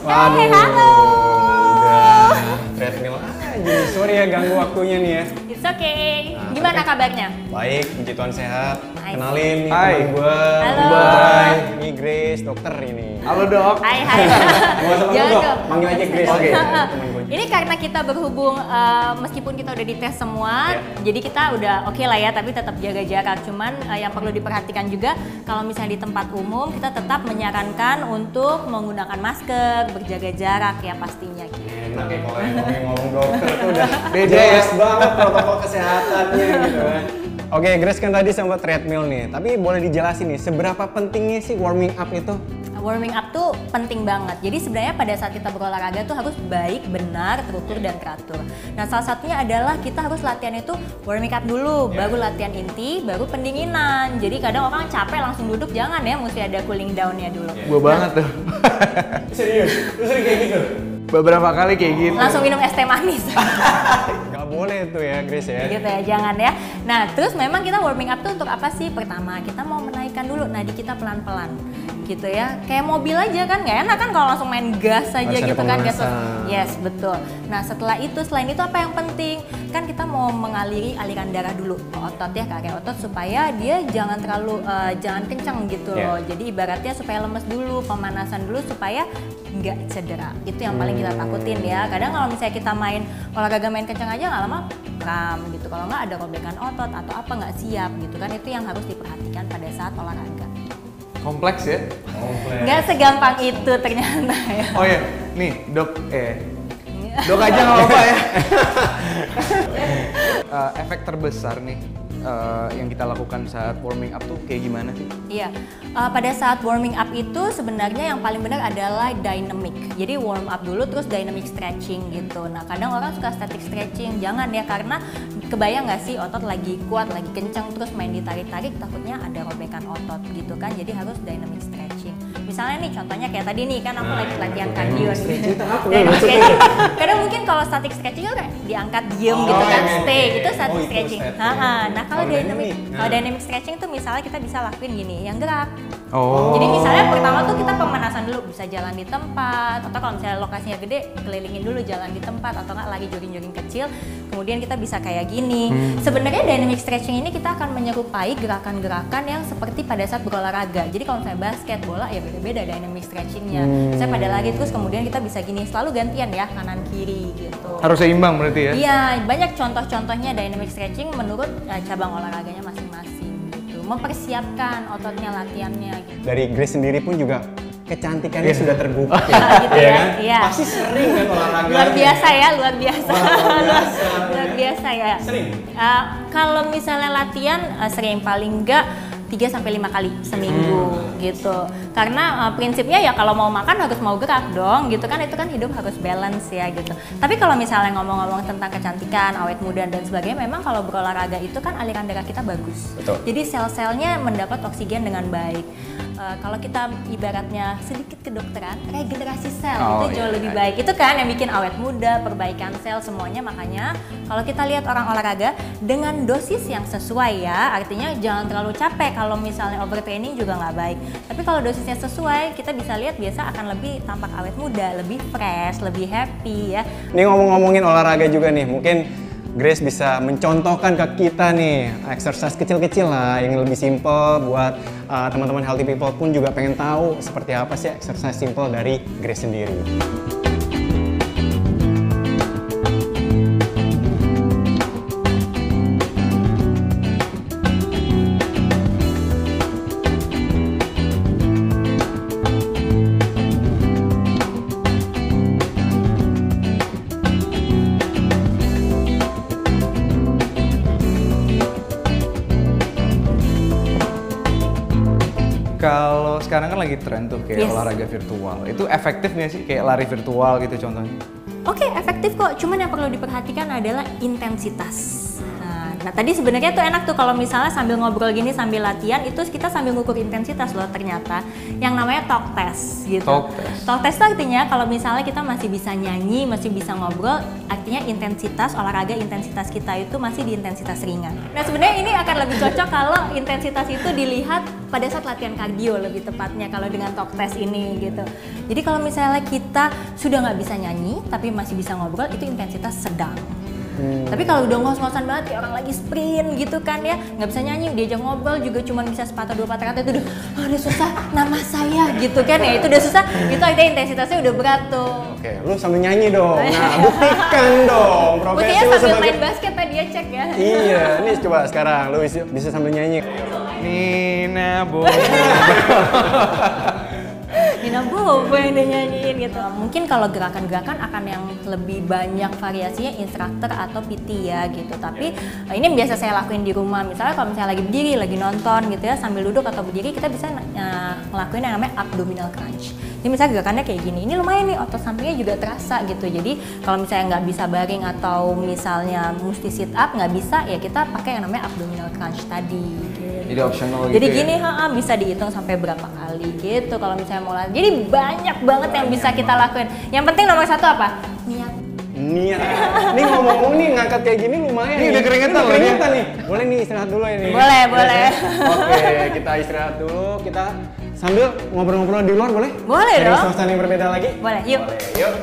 Waduh. Halo. Udah treadmill aja. Sorry ya ganggu waktunya nih ya. It's okay. Nah, Gimana tapi- kabarnya? Baik, puji Tuhan sehat. Hai. Kenalin nih Hai. teman gue. Halo. Bye. Ini Grace, dokter ini. Halo dok. Hai. Gak usah Jangan dok, dong. manggil aja Grace. Oke. Temen gue. Ini karena kita berhubung meskipun kita udah dites semua, Ya. jadi kita udah oke lah ya, tapi tetap jaga jarak. Cuman yang perlu diperhatikan juga kalau misalnya di tempat umum kita tetap menyarankan untuk menggunakan masker, berjaga jarak ya pastinya. Enak ya kalau yang ngomong dokter tuh udah Beda jelas ya. banget protokol kesehatannya gitu kan. Oke, Grace kan tadi sempat treadmill nih, tapi boleh dijelasin nih seberapa pentingnya sih warming up itu? Warming up tuh penting banget. Jadi sebenarnya pada saat kita berolahraga tuh harus baik, benar, terukur dan teratur. Nah, salah satunya adalah kita harus latihan itu warming up dulu, baru latihan inti, baru pendinginan. Jadi kadang orang capek langsung duduk, jangan ya, mesti ada cooling down-nya dulu. Gue banget tuh. Serius? Lu sering kayak gitu? Beberapa kali kayak gitu. Langsung minum es teh manis. Gak boleh tuh ya Grace ya. Gitu ya, jangan ya. Nah, terus memang kita warming up tuh untuk apa sih? Pertama, kita mau menaikkan dulu nadi kita pelan-pelan. Gitu ya. Kayak mobil aja kan, nggak enak kan kalau langsung main gas aja Harus ada gitu kan. Gas. pemanasan. Yes, betul. Nah, setelah itu, selain itu apa yang penting? Kan kita mau mengaliri aliran darah dulu ke otot ya, ke area otot supaya dia jangan terlalu jangan kencang gitu loh. Jadi ibaratnya supaya lemes dulu, pemanasan dulu supaya nggak cedera. Itu yang paling kita takutin ya. Kadang kalau misalnya kita main olahraga main kencang aja nggak lama kram gitu. Kalau nggak ada robekan otot atau apa nggak siap gitu kan. Itu yang harus diperhatikan pada saat olahraga. Kompleks ya. Kompleks. Nggak segampang itu ternyata ya. Oh ya, nih dok, dok aja nggak apa-apa ya. Efek terbesar nih yang kita lakukan saat warming up tuh kayak gimana sih? Iya, pada saat warming up itu sebenarnya yang paling benar adalah dynamic. Jadi warm up dulu terus dynamic stretching gitu. Nah kadang orang suka static stretching, jangan ya karena kebayang nggak sih otot lagi kuat, lagi kencang terus main ditarik-tarik takutnya ada robekan otot gitu kan. Jadi harus dynamic stretching. Misalnya nih contohnya kayak tadi nih kan aku lagi latihan cardio nih. Dynamic stretching. Kadang mungkin kalau static stretching kan kayak diangkat diem gitu kan, iya, stay iya. itu static Oh, itu stretching. static. Nah kalau dynamic, nah. dynamic stretching tuh misalnya kita bisa lakuin gini, yang gerak. Oh. Jadi misalnya pertama tuh kita pemanasan dulu, bisa jalan di tempat, atau kalau misalnya lokasinya gede, kelilingin dulu jalan di tempat, atau nggak lagi jogging-jogging kecil, kemudian kita bisa kayak gini. Sebenarnya dynamic stretching ini kita akan menyerupai gerakan-gerakan yang seperti pada saat berolahraga. Jadi kalau misalnya basket, bola ya beda-beda dynamic stretchingnya. Saya pada lari terus kemudian kita bisa gini, selalu gantian ya, kanan kiri gitu. Harus seimbang berarti ya? Iya, banyak contoh-contohnya dynamic stretching menurut cabang olahraganya masing-masing gitu. Mempersiapkan ototnya, latihannya gitu. Dari Grace sendiri pun juga kecantikannya Iya. sudah terbukti. Gitu ya, kan? iya. Pasti sering kan olahraga. Luar biasa ya, luar biasa. Wah, luar biasa. Luar biasa ya. Sering? Kalau misalnya latihan sering paling enggak 3-5 kali seminggu gitu. Karena prinsipnya ya kalau mau makan harus mau gerak dong gitu kan, itu kan hidup harus balance ya gitu. Tapi kalau misalnya ngomong-ngomong tentang kecantikan, awet muda dan sebagainya, memang kalau berolahraga itu kan aliran darah kita bagus. Betul. Jadi sel-selnya mendapat oksigen dengan baik. Kalau kita ibaratnya sedikit kedokteran, regenerasi sel Oh, itu jauh iya. lebih baik. Itu kan yang bikin awet muda, perbaikan sel semuanya. Makanya kalau kita lihat orang olahraga dengan dosis yang sesuai ya, artinya jangan terlalu capek. Kalau misalnya overtraining juga nggak baik. Tapi kalau dosisnya sesuai, kita bisa lihat biasa akan lebih tampak awet muda, lebih fresh, lebih happy ya. Ini ngomong-ngomongin olahraga juga nih, mungkin Grace bisa mencontohkan ke kita nih exercise kecil-kecil lah yang lebih simple buat teman-teman healthy people pun juga pengen tahu seperti apa sih exercise simple dari Grace sendiri. Kalau sekarang kan lagi tren tuh kayak Yes. olahraga virtual. Itu efektif nggak sih kayak lari virtual gitu contohnya? Oke, efektif kok. Cuman yang perlu diperhatikan adalah intensitas. Nah, Nah tadi sebenarnya tuh enak tuh kalau misalnya sambil ngobrol gini sambil latihan itu kita sambil ngukur intensitas loh ternyata. Yang namanya talk test gitu. Talk test itu artinya kalau misalnya kita masih bisa nyanyi, masih bisa ngobrol, artinya intensitas olahraga intensitas kita itu masih di intensitas ringan. Nah sebenarnya ini akan lebih cocok kalau intensitas itu dilihat pada saat latihan kardio lebih tepatnya kalau dengan talk test ini gitu. Jadi kalau misalnya kita sudah nggak bisa nyanyi tapi masih bisa ngobrol itu intensitas sedang. Tapi kalau udah ngos-ngosan banget kayak orang lagi sprint gitu kan ya, nggak bisa nyanyi, diajak ngobrol juga cuma bisa sepatah dua patah kata itu udah susah, nama saya gitu kan ya, itu udah susah, itu artinya intensitasnya udah berat tuh. Oke, lu sambil nyanyi dong. Nah, buktikan dong profesi Buktinya lu sambil sebagai... main basket tadi ya cek ya. Iya, ini coba sekarang lu bisa sambil nyanyi. Nina Bo. Nina Bobo yang dia nyanyiin gitu. Mungkin kalau gerakan-gerakan akan yang lebih banyak variasinya instruktur atau PT ya gitu. Tapi ini yang biasa saya lakuin di rumah. Misalnya kalau misalnya lagi berdiri, lagi nonton gitu ya, sambil duduk atau berdiri kita bisa ngelakuin yang namanya abdominal crunch. Jadi misalnya gerakannya kayak gini, ini lumayan nih otot sampingnya juga terasa gitu. Jadi kalau misalnya nggak bisa baring atau misalnya mesti sit up nggak bisa ya kita pakai yang namanya abdominal crunch tadi. Gitu. Jadi optional gitu. Jadi gini bisa dihitung sampai berapa kali gitu kalau misalnya mau latihan. Jadi banyak banget yang bisa kita lakuin. Yang penting nomor satu apa? Niat. Niat. Ini ngomong-ngomong nih ngangkat kayak gini lumayan. Ini udah keringetan loh nih. Boleh nih istirahat dulu ini. Boleh. Oke, kita istirahat dulu. Kita sambil ngobrol-ngobrol di luar boleh? Boleh dong. Dari suasana yang berbeda lagi? Boleh, yuk. Boleh, yuk.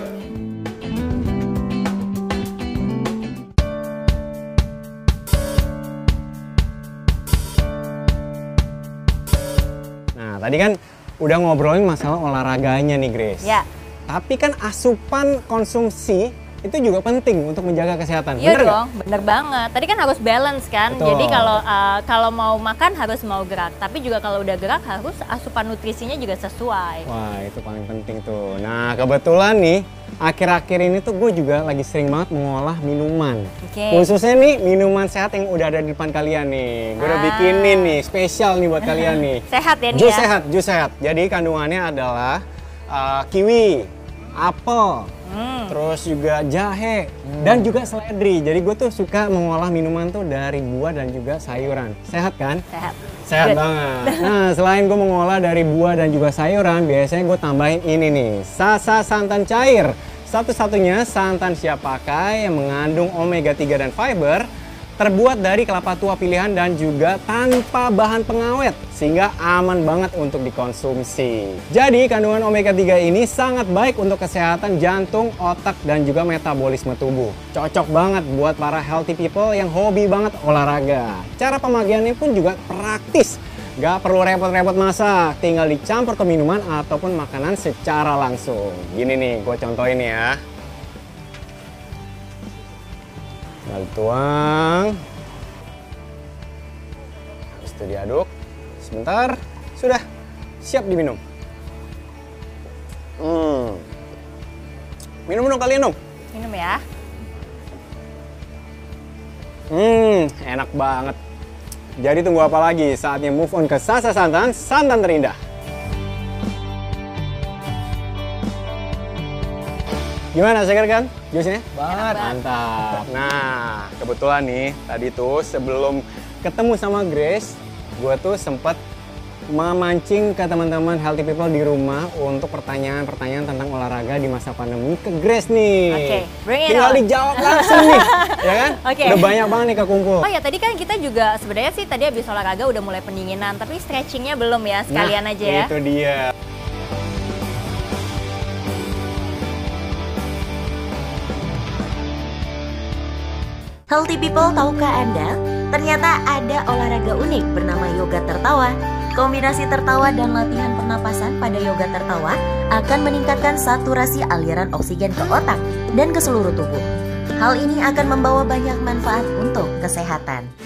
Nah, tadi kan udah ngobrolin masalah olahraganya nih, Grace. Ya. Tapi kan asupan konsumsi itu juga penting untuk menjaga kesehatan. Iya Bener dong, bener banget. Tadi kan harus balance kan. Betul. Jadi kalau mau makan harus mau gerak. Tapi juga kalau udah gerak harus asupan nutrisinya juga sesuai. Wah, itu paling penting tuh. Nah, kebetulan nih akhir-akhir ini tuh gue juga lagi sering banget mengolah minuman. Oke. Khususnya nih minuman sehat yang udah ada di depan kalian nih. Gue udah bikinin nih spesial nih buat kalian nih. Sehat ya nih Jus ya? sehat, jus sehat. Jadi kandungannya adalah kiwi, apel, terus juga jahe, dan juga seledri. Jadi gue tuh suka mengolah minuman tuh dari buah dan juga sayuran. Sehat kan? Sehat. Sehat Good. banget. Nah, selain gue mengolah dari buah dan juga sayuran, biasanya gue tambahin ini nih, Sasa santan cair. Satu-satunya santan siap pakai yang mengandung omega 3 dan fiber, terbuat dari kelapa tua pilihan dan juga tanpa bahan pengawet, sehingga aman banget untuk dikonsumsi. Jadi kandungan omega 3 ini sangat baik untuk kesehatan jantung, otak, dan juga metabolisme tubuh. Cocok banget buat para healthy people yang hobi banget olahraga. Cara pemakaiannya pun juga praktis. Gak perlu repot-repot masak, tinggal dicampur ke minuman ataupun makanan secara langsung. Gini nih, gue contohin ya. Lalu tuang. Habis itu diaduk. Sebentar, sudah siap diminum. Minum dong kalian dong. Minum ya. Enak banget. Jadi tunggu apa lagi? Saatnya move on ke Sasa Santan, santan terindah. Gimana, segar kan jusnya? Banget. Mantap. Nah, kebetulan nih tadi tuh sebelum ketemu sama Grace, gue tuh sempat memancing ke teman-teman healthy people di rumah untuk pertanyaan-pertanyaan tentang olahraga di masa pandemi ke Grace nih. Oke, bring it Tinggal on. dijawab langsung nih, ya kan? Oke. Udah banyak banget nih kekumpul. Oh ya tadi kan kita juga sebenarnya sih tadi habis olahraga udah mulai pendinginan, tapi stretchingnya belum ya, sekalian Nah, aja ya. Itu dia. Healthy people, tahukah Anda? Ternyata ada olahraga unik bernama yoga tertawa. Kombinasi tertawa dan latihan pernapasan pada yoga tertawa akan meningkatkan saturasi aliran oksigen ke otak dan ke seluruh tubuh. Hal ini akan membawa banyak manfaat untuk kesehatan.